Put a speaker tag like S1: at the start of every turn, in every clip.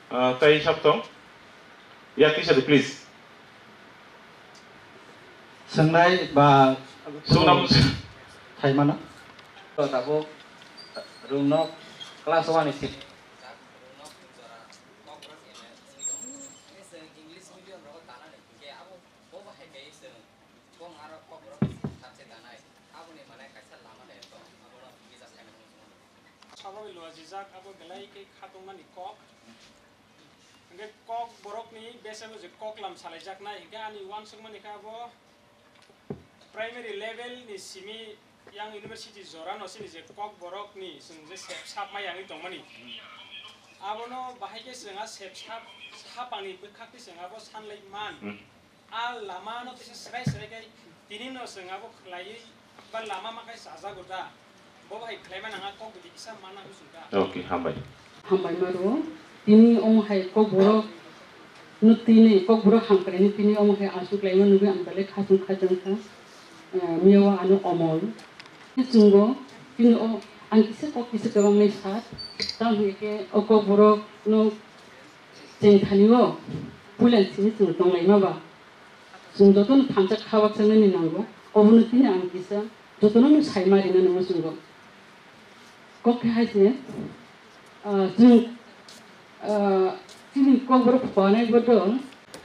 S1: Tay Saptong. Yeah, teacher, please.
S2: Sengnai ba
S1: Sunam.
S2: thai mana?
S3: Tapo Runok kelas 1 isi.
S4: Sabawi luar jizak abo belai ke khatung mani kok. Angge kok borok ni biasa mo je kok lam salajak na hingga ani wan sung mani ka abo primary level ni simi yang university zoran osi ni je kok borok ni sung je sap ma yang itong mani. Abo no bahai ke senga sap sapani bekhak ti senga abo sanlai man. Al lama no tisi serai kai tini no senga abo khlai ba lama makai saja goda.
S1: Okay, hambai.
S5: Hambai maru, tini om hai kok borok, nu tini kok borok hangkare ni tini om hai asuk laiman nubi ambale khasung khajang ka, miawa anu omol. Junggo, tini om angkise kok kise kawang ni sat, tang heke kok borok nu jeng thaniwo, bulan sini jung tong laima ba. Junggo tu thamjak khawak sanga ni nanggo, obunu tini angkisa, jotono nu sai marina nanggo junggo. Kok hasilnya, sini kok baru panen betul.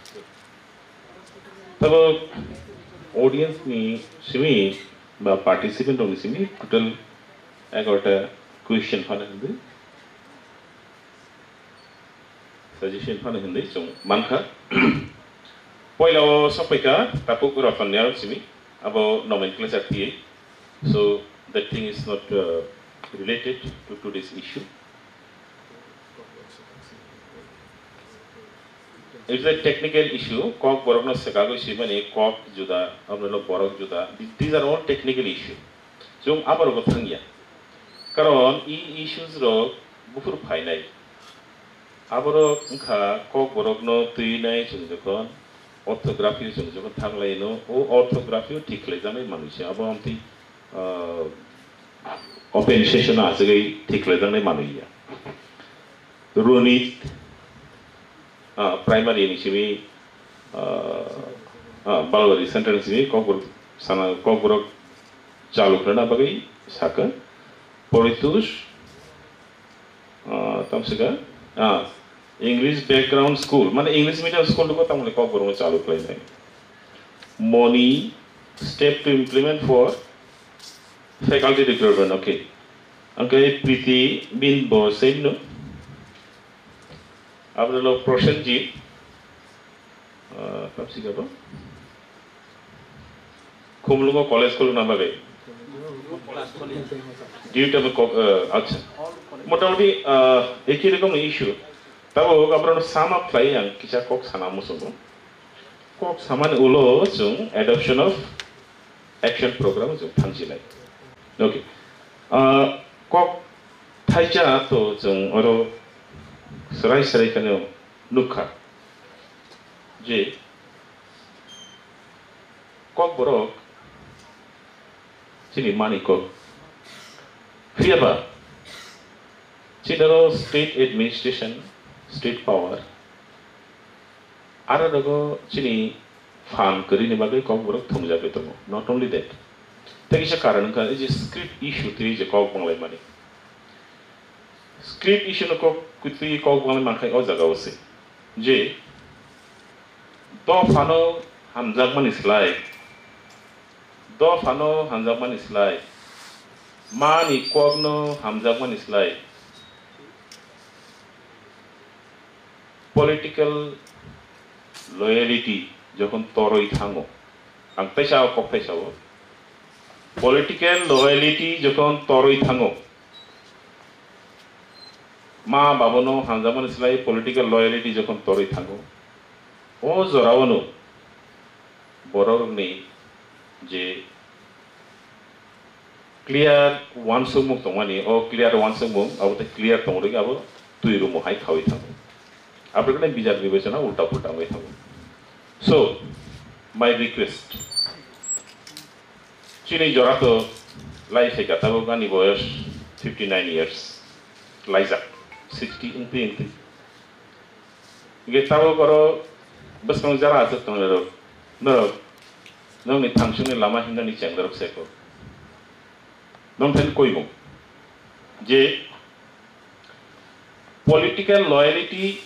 S1: Tapi audience ni sini, bah participant orang sini total agak question fana hindi, suggestion fana hindi, so manka. Poilo sampai ka, tapi kurang ni orang sini, abo nomenclature tiye, so that thing is not related to today's issue. It's a technical issue. Kok borok na sekago issue mani kok juda, apne lo borok juda. These are all technical issue. So apa ro thangya. Karon issues ro bufur phai nai. Aboro ngkha kok borok no tui nai jukon orthography jukon thanglai no o orthography thiklai janai manusya abo amti open session asagai thiklai janai manuya. Runit primary ni sini balwari center ni sini kok sana kok borok चालू करना बगई साकर पोरितुष तमसेगा English background school माने English medium school को तमले कौन करूँ चालू कर लें money step to implement for faculty recruitment okay अंके प्रीति बिन बोसेन नो अब लोग प्रोसेंजीत तमसेगा बो कुमलुंगो कॉलेज को लुना बगई ड्यूटी में अच्छा मोटामोटी एक ही रकम इशू तब वो कपड़ों सामा प्लाई yang kisah kok sana musuh kok sama ni ulo jung adoption of action program jung tangsi lai okay kok thaija to jung oro serai kano nukha je kok borok sini mani kok Fiaba Chidaro state administration state power ara dago chini fan kari ni bagai kok borok thumja pe tomo not only that takisa karan ka is script issue tri je kok banglai mani script issue no kok kutri kok banglai mankai o jaga ose je do fano hamjak mani slide do fano hamjak mani slide mani kok no hamjak mani slide political loyalty যখন তরই থাঙ্গো আং পেশাও কক পেশাও political loyalty যখন তরই থাঙ্গো মা বাবনো হামজামান ইসলাই political loyalty যখন তরই থাঙ্গো ও জরাওনো বড়র নেই যে clear one sumuk tongani o clear one sumuk abote clear tongori abo tui rumo hai khawi thango আপনাদের বিচার বিবেচনা উল্টা পুল্টা হয়ে থাকে সো মাই রিকোয়েস্ট চিনি জরা তো লাইফে কাটাবো গানি বয়স 59 ইয়ার্স লাইজা 60 ইনতে Getawo koro besong jara asuk tong lero. Norok. Nong ni thamsung ni lama hinda ni cheng darok seko. Nong ten koi mo. Je political loyalty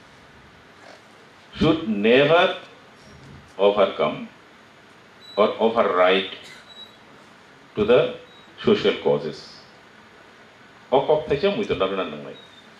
S1: should never overcome or override to the social causes. Okok thaja muito darna nangai.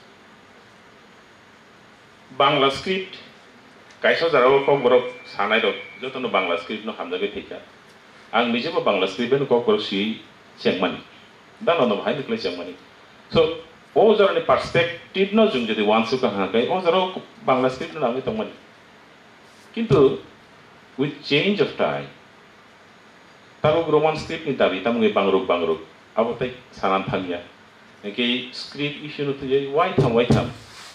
S1: Bangla script kaisa jarao kok borok sanai dok jotono Bangla script no hamjage thika. Ang nijebo Bangla script ben kok borok si chengmani. Dan no bhai nikle chengmani. So o jarani perspective no jung jodi wansu ka hakai o jarao Bangla script no nangai tongmani. Kintu with change of time tabu Roman script ni dabi tamu bangruk abo tai sanan thangya neki script issue no tujai why tham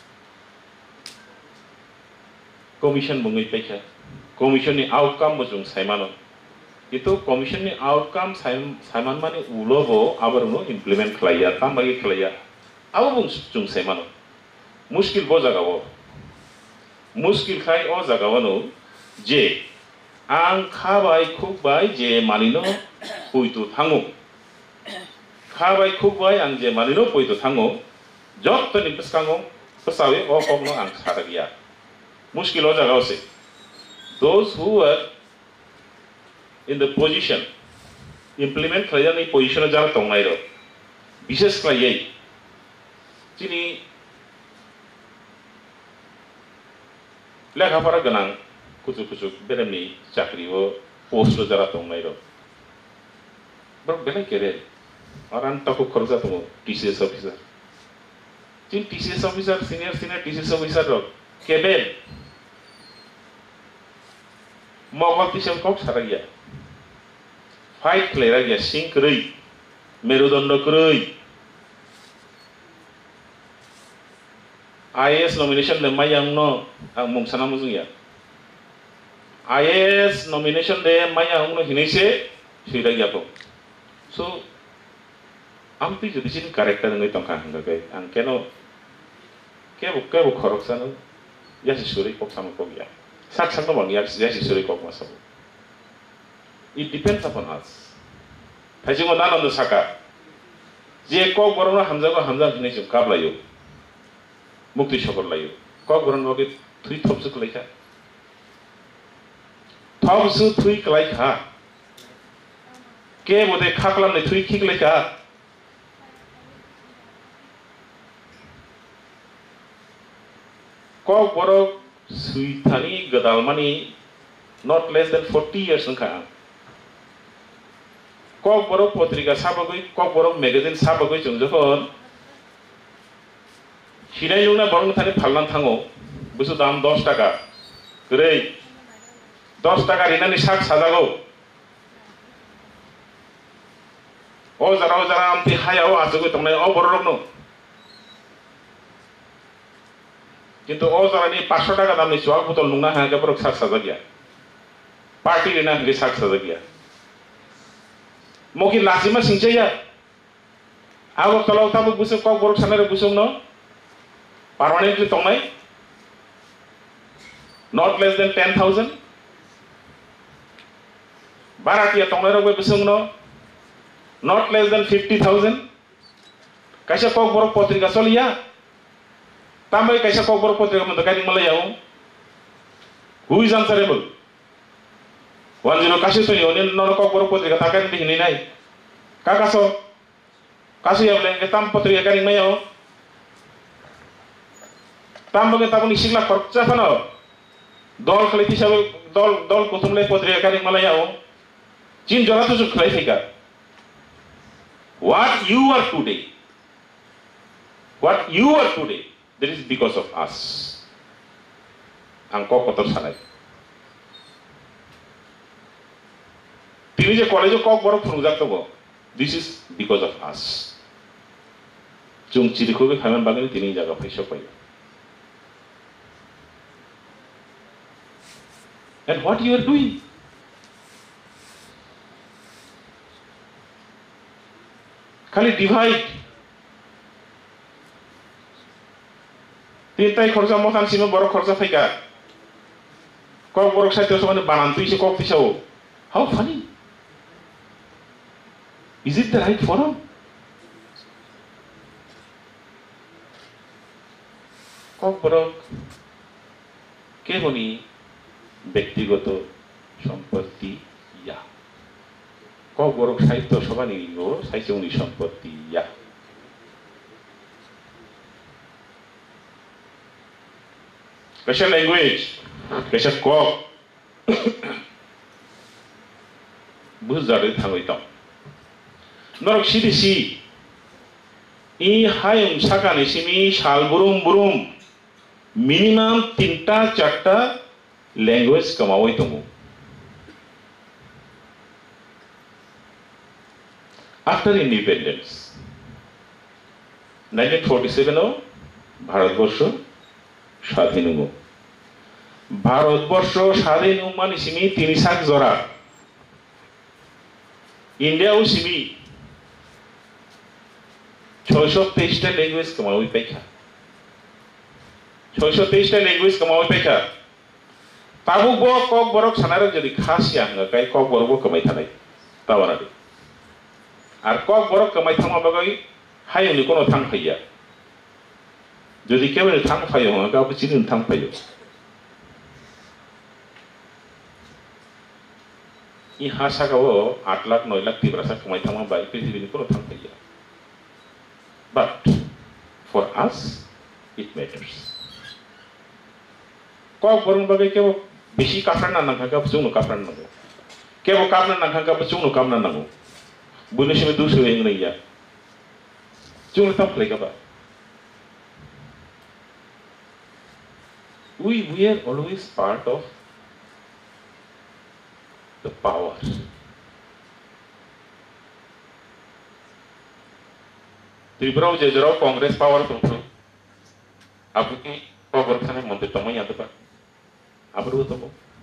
S1: commission bungai paikha commission ni outcome bujung saimano itu commission ni outcome saiman mane ulobo abaruno implement khlaiya tambagi khlaiya abo bung saimano muskil bo jagao muskil khai o jagawano je ang khabai khukbai je malino puitu thango khabai khukbai ang je malino puitu thango jotto ni peskango pesawe o kokno ang sadagia muskil o jagao se those who were in the position implement khlaiani position jar tongnai ro bishes khlaiai chini lekha para ganang kucuk beremni chakri o post lo jara tongnai ro bar belai kere aran taku khorja tongo TCS officer chin TCS officer senior TCS officer ro kebel mogol tisem kok saragia fight klera ya sing krei merudondo krei IAS nomination le mayang no ang mungsana muzung ya IAS nomination de mayang no hinise sira ya po so ampi jodi sin character ngai tongka hanga kai ang keno kebo khorok sano ya suri kok sama kok ya sak sak no bang ya suri kok maso it depends upon us thajingo nanando saka je kok borono hamjago hamja hinai jum kablayo mukti shokor layo kok boron boge thui thopsu klaika thopsu thui klaika ke bode khaklam ne thui khik laika kok boro suithani gadalmani not less than 40 years nka kok boro potrika sabagoi kok boro magazine sabagoi jung jokhon Hinai lungna borong thani phallan thango busu dam 10 taka grei 10 taka rinani sak sajago o jara amti hayao ajugo tongnai o borok no kintu o jara ni 500 taka damni chua botol lungna ha ga borok sak sajagya party rina ngi sak sajagya moki lazima singcheya ago tolo tabu busu kok borok sanare busung no permanently tongnai not less than 10,000 baratia tongnai rok busung no not less than 50,000 kaisa kok borok potrika soliya tambai kaisa kok borok potrika mando kani malayao who is answerable 10 kasu to yonin no kok borok potrika takan dihini nai kakaso kasu ya bleng tam potrika kani mayao tambage tabuni sigla khorcha phano dol khlai hisabe dol kotumle potrika kani malayao chin jora tu khlai thika what you are today that is because of us angko kotor sanai tini je college kok borok phungjak togo this is because of us chung chirikho be khaman bagani tini jaga phaisa pai and what you are doing khali divide tintai khorja motan sima borok khorja faika kok borok saityo samane banan tuise kok tisao. How funny. Is it the right forum? Kokborok কেবলই ব্যক্তিগত সম্পত্তি ইয়া cock বরক সাহিত্য সবানি গো সাহিত্যনি সম্পত্তি ইয়া কাশা language কাশা cock বুঝারে থাঙ্গইতাম নরক সিদিসি ই হায়ং সাকানি সিমি শাল বুরুম minimum 3-4 language kamawai tongo. After independence 1947 Bharatvarsha স্বাধীন হলো ভারতবর্ষ স্বাধীন মানে সিমি 3 জরা ইন্ডিয়াও সিমি 623টা ল্যাঙ্গুয়েজ kamawai paikha 623টা language kamawai paikha tabu bo kok borok sanaro jodi khas yang kai kok borok kamai thanai tawanade আর Kok borok kamai thangma bagai hayoni kono thang phaiya jodi kebele thang phayo ga buchinin thang phayo i hasa gawo 8 lakh 9 lakh tibrasa kamai thangma bai prithibini kono thang phaiya but for us it matters kok borong bagai kebo beshi kapran na nangka chungno kapran nango kebo kapran nangka chungno kamna nango buno shime dusu eng naiya chungno tam play ba we are always part of the power Tripura je jero Congress power to apu ki power thane monte tomo yate pa apu tomo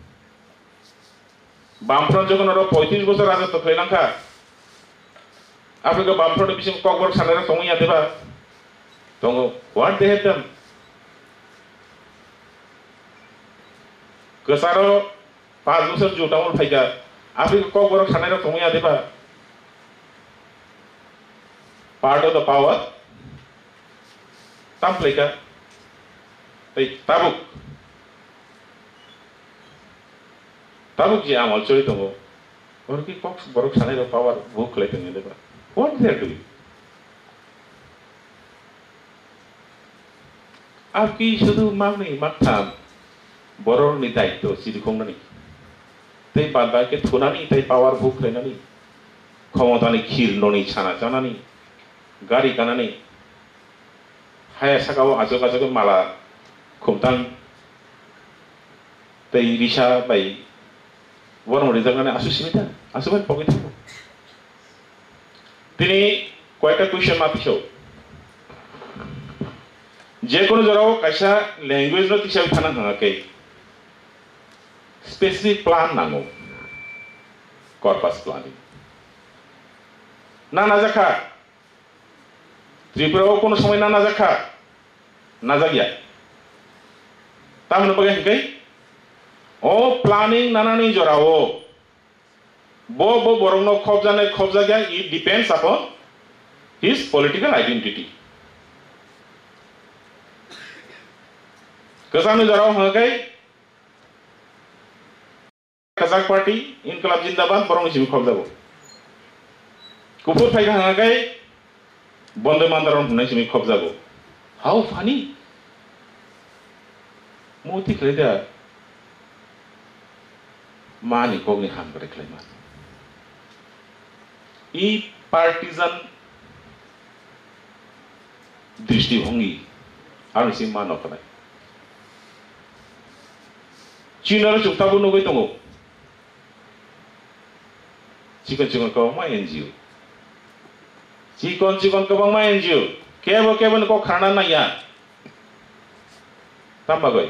S1: Bamfront যখন ওরা 35 বছর রাজত্ব শ্রীলঙ্কা আপনাকে বামফ্রন্টের পিছনে ককবর সানারা সময় দেবা তঙ্গ হোয়াট দে হ্যাভ ডান কসারো 5 বছর জোটামল ফাইকা আপনাকে ককবর সানারা সময় দেবা পার্ট অফ দ্য পাওয়ার তামপ্লেকা এই Tabuk je amal chori tongo or ki cox borok sanai ro power book lete ne deba what they are doing apki shudu magni maktham boror ni daitto sidi khongnani tei balba ke thunani tei power book lenani khomotani khir noni chana chanani gari kanani haya sakao ajogajoge mala khumtang tei risha bai বরং result আসুসিমিতা আসুবেন pocket থাকবো তিনি কয়েকটা question মাতিছো যে কোনো জরাও কাইসা language নো তিসাবি থানা হাঙাকে স্পেসিফিক প্ল্যান নাঙ্গো কর্পাস প্ল্যানিং না নাজাখা ত্রিপুরাও কোনো সময় না নাজাখা নাজাগিয়া তাহলে বগে হিংকাই o planning nanani jorao bo borongno khobja gya it depends upon his political identity kasame jorao hagai Kazakh party inqilab jindabad borong simi khobjabo kupur phaiga hagai bonde mandaron hunai simi khobjabo how funny moti kreda mani kogni ham করে ক্লেমা এই partisan দৃষ্টিভঙ্গি আর সে মানক নাই চীনের চুক্তাবু নগৈ দङ চিকন কবাংমা NGO চিকন কবাংমা NGO কেবো নকো খানা নাইয়া তামবাগৈ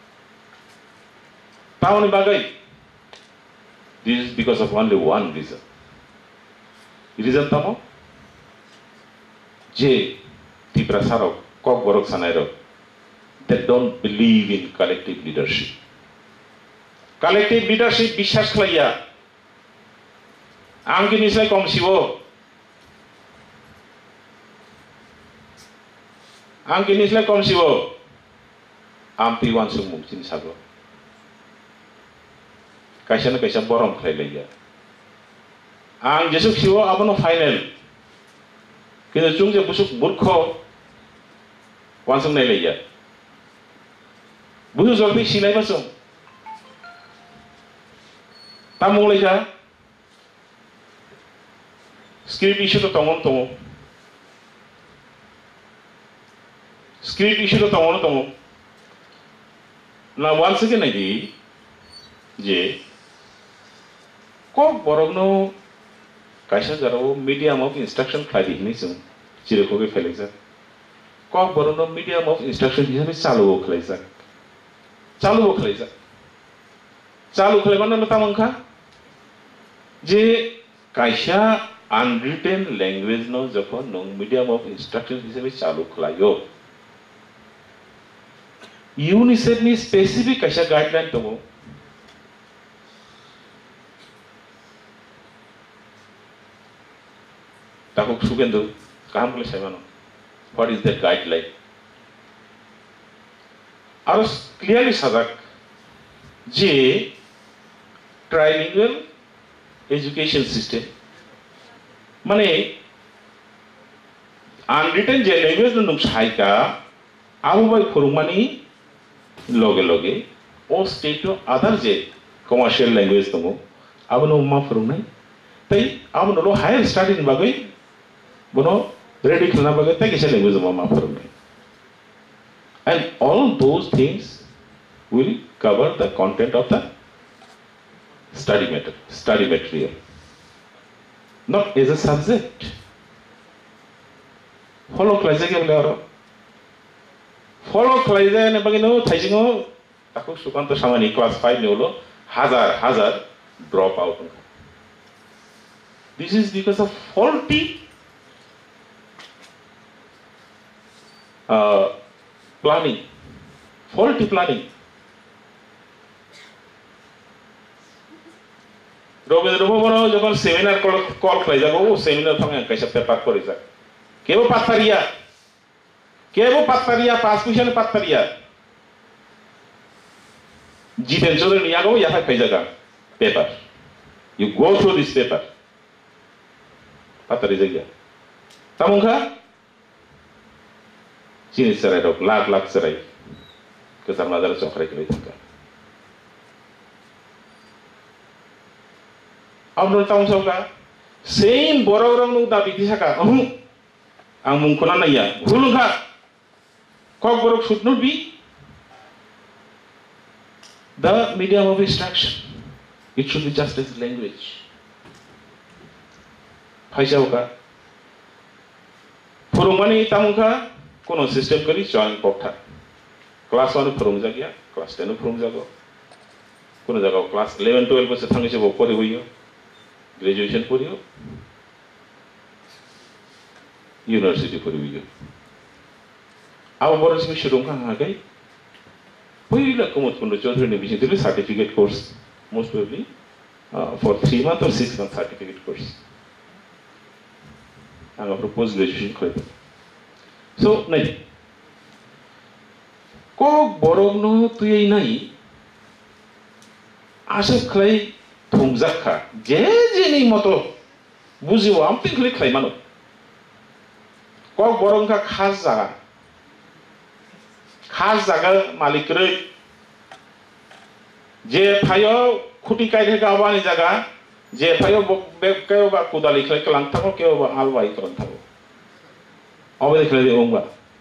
S1: তাওনি বাগৈ This is because of only one reason. Reason tamo je Tripura sarok kok borok sanairo that don't believe in collective leadership. Collective leadership বিশ্বাস খাইয়া आंखि निस्लाय कम सिवो आंखि निस्लाय कम सिवो आमपि वानसुं मुंसिन सागो कायसा कायसा बरम खायलाया आं जेसु सिवो आबनो फाइनल किन्तु जों जे बुसुक मूर्ख वानसुं नायलाया बुसु जल्दी सिलाय बासुं तामुलायजा script issue to tongo script issue to tongo na once again I di je ko borogno kaisa jaro medium of instruction khadi ni sum chire ko ge phelaisa ko borogno medium of instruction hisabe chalu khelaisa chalu khelaibana na tamangkha je kaisa unwritten language no jokhon nong medium of instruction hisabe chalu khlayo UNICEF ni specific kaisa guideline tongo takok sugendo kaham kole saimano what is that guideline aro clearly sajak je trilingual education system माने unwritten जे language नुम साइका आबु बाय फोरमानी लगे लगे ओ स्टेट तो अदर जे कमर्शियल लैंग्वेज दङो आबु नो मा फोरमाय तै आबु नो हायर स्टडी बागै बनो रेडी खाना बागै तै केसे लैंग्वेज मा फोरमाय and all those things will cover the content of the study material not as a subject. Follow class again, Laro. Follow class and Bagino, Taisino, Taku Sukanto Samani, class 5 Nolo, Hazard, drop out. This is because of faulty planning. Faulty planning. Robin Robo যখন seminar call করে যাব ও seminar ফাঙ্গা কাইসা paper করে যা কেবো পাত্তারিয়া পাঁচ পয়সা পাত্তারিয়া জিতেন চলে নিয়া গো ইয়া ফাই জায়গা paper you go through this paper পাত্তারি জায়গা তামুখা জিনিস সারাই রক লাখ সারাই কেসার মাজার চকরাই করে থাকা Abdul Taung Soka, same borong nu da biti saka, ang mungkona na ya, hulungha, kok borok should not be the medium of instruction. It should be just as language. Paisa oka, Furumani Tamuka, kono system kari join pokta. Class 1 furum jagya, class 10 furum jago, kono jago class 11, 12 bose thangi se bopore hoyo. Graduation পড়িও university পড়িও আবার বড় সে শুরুঙ্কা আগে পয়লা কমত কোন চৌধুরী বিশে দিলে certificate course most probably for 3 month or 6 month certificate course anga propose graduation করে so নাই ko borogno তুই এই নাই আশা খাই থংজাখা যে যেনি মতো বুঝিও আমতি খলি খাই মানো কক বরংকা খাস জায়গা মালিকরে যে ফাইও খুঁটি কাইদে গাওয়ানি জায়গা যে ফাইও কেউ বা কুদালি খাই কলাং থাকো কেউ বা আলবাই করন থাকো অবে দেখলে যে ওংবা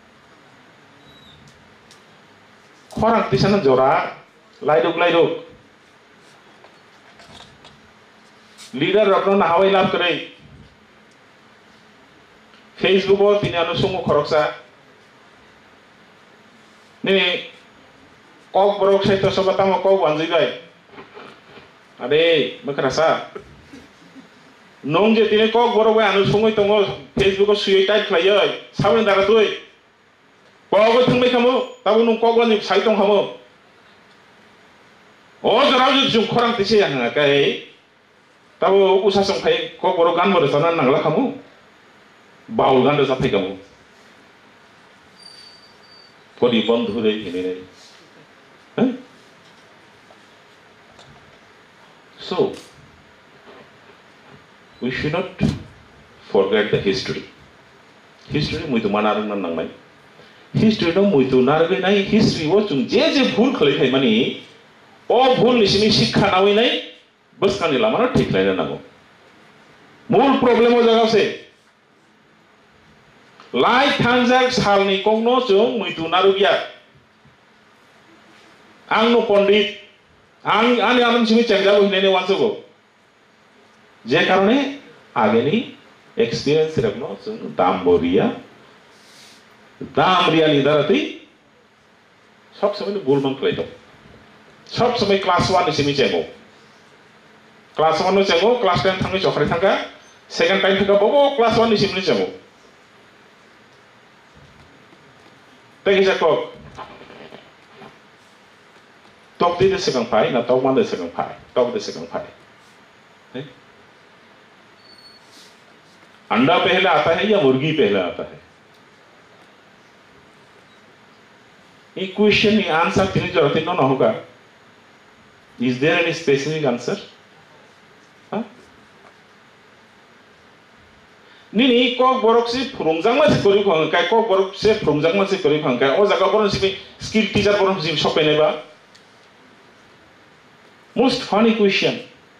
S1: খরাং তিসানা জরা লাইরুক leader rakno na hawai lab kare Facebook o tini anu sumu khoroksa ni kok borok sai to sobata mo kok wanji gai ade makrasa nong je tini kok borok anu sumu tongo Facebook o sui tai khlaioi sawen dara toi kok thangbai kamo tabo nung kok wani sai tong kamo o jarau ju jung khorang tise yang kai tabo usa song phai kok boro gan boro sanan nangla kamo baul gan do sapai kamo kodi bondhu re hine ne so we should not forget the history. History muitu manarang nan nangnai. History no muitu nargai nai history wo chung je bhul khalai thai mani o bhul ni sini shikha nawi nai bas kani lama na thik lai na nango. Mul problem o jaga se lai thanjak sal ni kongno chung muitu narugya. Ang no pondit ang anam sini changja bo hine wanso go. যে কারণে আগেনি experience রাখনো দামবরিয়া নিদারাতেই সবসময় গোলমাল করে দাও সবসময় class 1 এসে চেঙ্গো class 1 নো চেঙ্গো ক্লাস 10 থাঙ্গে চখরে থাঙ্গা সেকেন্ড টাইম থাকা ববো ক্লাস 1 এসে চেঙ্গো তাই কি জাকক টক দিতে সেকেন্ড ফাই না টক মানতে সেকেন্ড ফাই টক দিতে সেকেন্ড ফাই अंडा पहले आता है या मुर्गी पहले आता है ये क्वेश्चन ये आंसर तीन जरूरत नहीं ना होगा is there any specific answer नहीं कॉक बोरक से फुरुंजांग मासे करी खंकाय कॉक बोरक से फुरुंजांग मासे करी खंकाय ओ जागा बोरन से स्किल टीचर बोरन से शॉप पेनेबा most funny question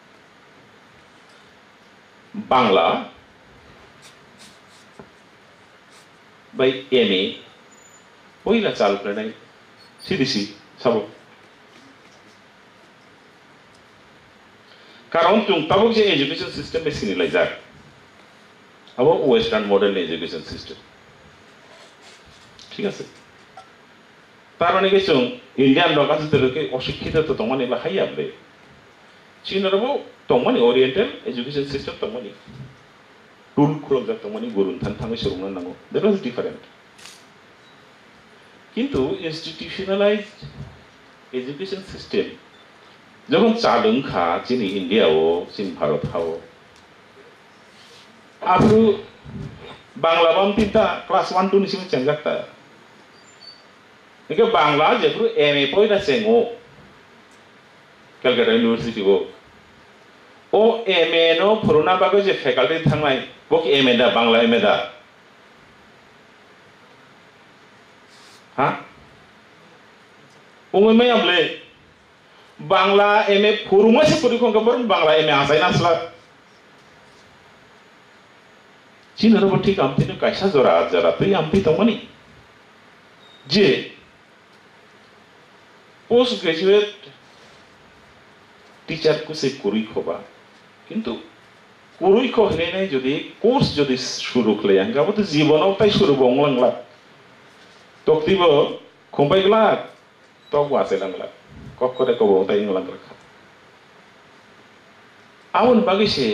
S1: Bangla by MA पहिला चालु गर्ने CDC सब कारण तुम तब जे एजुकेशन सिस्टम में सिनिलाई जा अब वेस्टार्न मॉडर्न एजुकेशन सिस्टम ठीक আছে তার মানে কি চুং ইন্ডিয়ান লোকাসদেরকে অশিক্ষিত তো তমানে বা হাই আপলে চীনরবো তমানে ওরিয়েন্টাল এডুকেশন সিস্টেম তমানে टूल खुलम जात तमानी गुरुन थान थांगे सुरुंगना नांगो that was different किंतु institutionalized education system যখন চালুং খা চিনি ইন্ডিয়া ও চিন ভারত হাও আপু বাংলা বাম তিনটা ক্লাস 1 2 নিসিমে চেঞ্জাকতা একে বাংলা যেগুলো এমএ পয়লা চেঙ্গো ক্যালকাটা ইউনিভার্সিটি ও ও এমএ নো ফরুনা বাগে যে ফ্যাকাল্টি থাংনাই বক এমএ দা বাংলা এমএ দা হ্যাঁ ওমে আমলে বাংলা এমএ ফরুমাসি পরিখন গবর বাংলা এমএ আসাই নাসলা চিনর বটি কামতিনে কাইসা জরা জরা তুই আমতি তমনি যে পোস্ট গ্রাজুয়েট টিচার কুসে করি খোবা কিন্তু করি খো হলে নাই যদি কোর্স যদি শুরু করলে আঙ্গাবো তো জীবনও তাই শুরু বংলাংলা তক্তিব খম্পাইগলা তক আছে লাংলা কক করে কব তাই ইংলাং রাখা আউন বাগিসে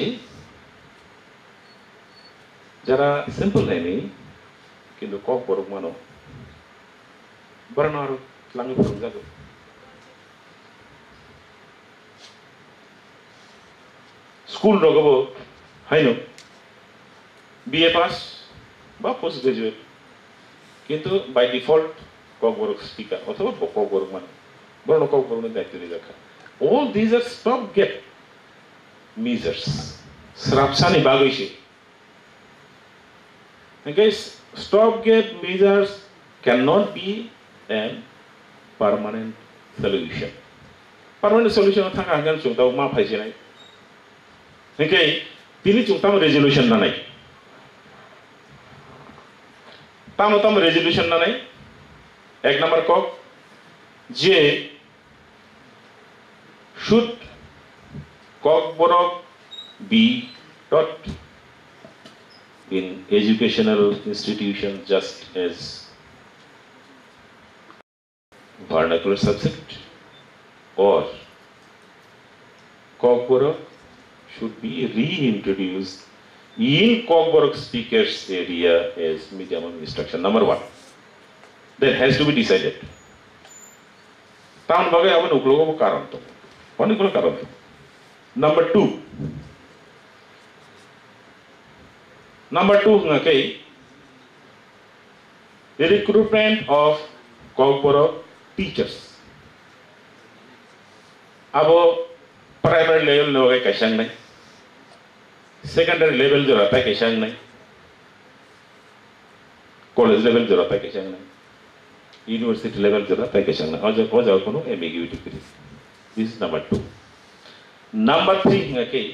S1: যারা সিম্পল নেই কিন্তু কক বড় মানো বরনার লাঙ্গি ফরম যাগো স্কুল রগবো হাইনো বিএ পাস বা পোস্ট গ্রাজুয়েট কিন্তু by default Kokborok speaker অথবা কক বড় মানে বরণ কক বড় দায়িত্ব নিয়ে রাখা all these are stop gap measures srapsani bagaishi and guys stop gap measures cannot be a permanent solution thanga hangan chungta ma phaise nai okay tini chungtam resolution na nai tam resolution na nai ek number kok je should kok borok be taught in educational institution just as vernacular subject or kok borok should be reintroduced in kok borok speakers area as medium of instruction number 1 that has to be decided. Taman bagai awan uklo ko karon to. Pani ko karon to. Number 2. Number 2 ngakai the recruitment of corporate teachers. Abo primary level lo kai kasang nai, secondary level jo rata kasang nai, college level jo rata kasang nai, university level jo rata kasang nai. Ojo kono ambiguity kiri. This is number 2. Number 3 ngakai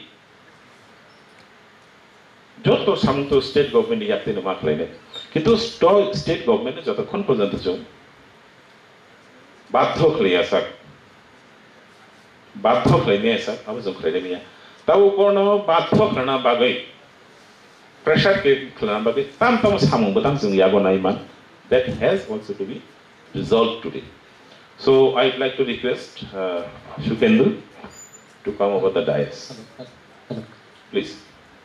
S1: joto samto state government yakti no mak laine. Kitu state government joto kon porjonto jo bathok leya sak. Bathok lainnya sah, apa jom kerja ni ya? Tahu kono bathok kerana bagai pressure ke kerana bagai tam samung betang jeng yago naiman that has also to be resolved today. So I'd like to request Shukendru to come over the dais, please.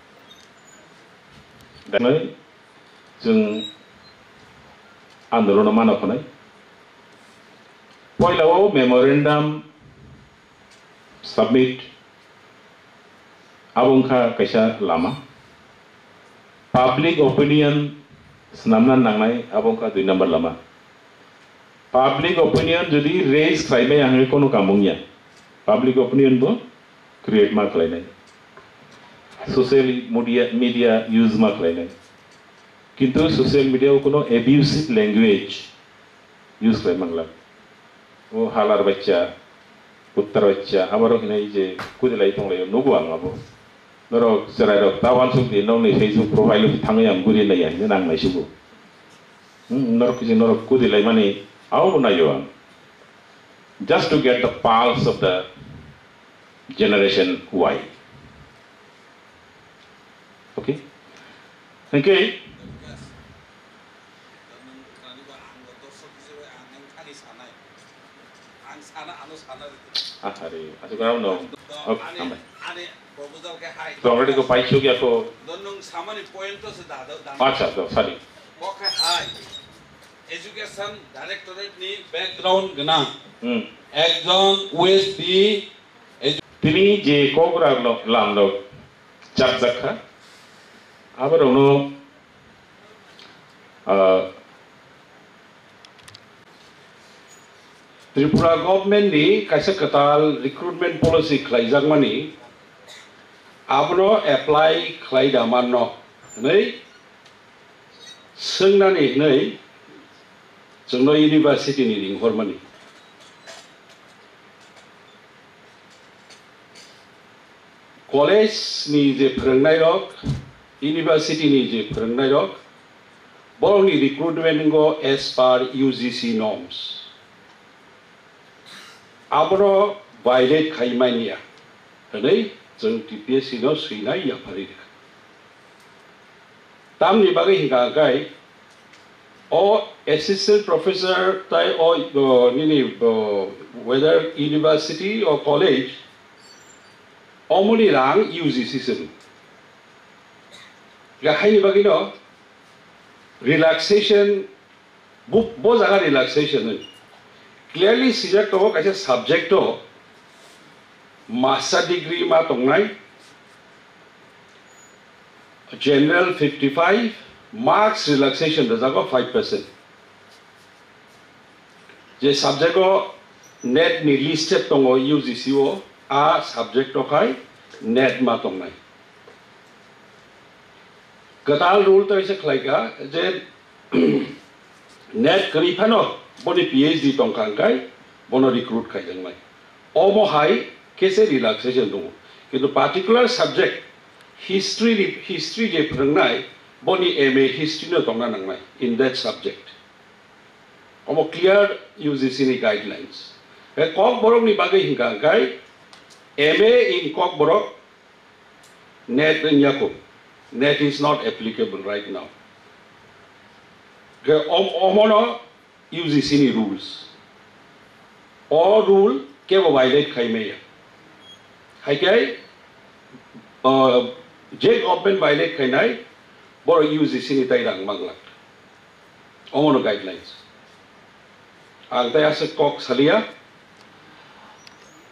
S1: Dan jeng andolon mana konai? Poilawo memorandum submit abungka kaisa lama public opinion senamnan nangnai abungka 2 number lama public opinion jadi raise klaime yang kono kamungnya public opinion bo create ma klaine social media use ma klaine kintu social media kono abusive language use klaime mangla o halar bacca putar bacca amaro hinai je kudilai tonglai nugu angabo noro serai tawan suk di nong ni Facebook profile thangayam guri lai yan nang mai subu noro kiji noro kudilai mani au na yo just to get the pulse of the generation Y. Okay, thank you. Hari, asal kau no, okay, sampai. Already ko pai sugi ako. Acha, to sorry.
S6: Education Directorate ni background gana. Ekjon OSD.
S1: Tini je kogra lam lo chap zakha. Aber ono
S7: Tripura government ni kaisa katal recruitment policy khlaijak mani abro apply khlaida manno nei sengnani nei jongno university ni ringhor mani college ni je phorangnai rok university ni je phorangnai rok borni recruitment go as per UGC norms abro violate khaimania nei jong TPSC no suinai ya phari tamni bagai hinga gai o assistant professor tai o nini whether university or college omuli rang UGC sen ga haini bagai no relaxation bo jaga relaxation clearly subject ho kaisa subject ho master degree ma tongnai general 55 marks relaxation da jago 5% je subject ho net ni listed tongo UGC o a subject ho kai net ma tongnai katal rule to ise khlaika je net kari phano boni PhD tongkangkai bono recruit kai jangmai omo hai kese relaxation dong kintu particular subject history je prangnai boni MA history no tongna nangnai in that subject omo clear UGC ni guidelines kok borok ni bagai hingkangkai MA in kok borok net nyako net is not applicable right now omo no UGC ni rules all rule ke violate khaime hai kai je government violate khainai bor UGC ni tai rang manglak omo no guidelines Ang tayo sa kok salia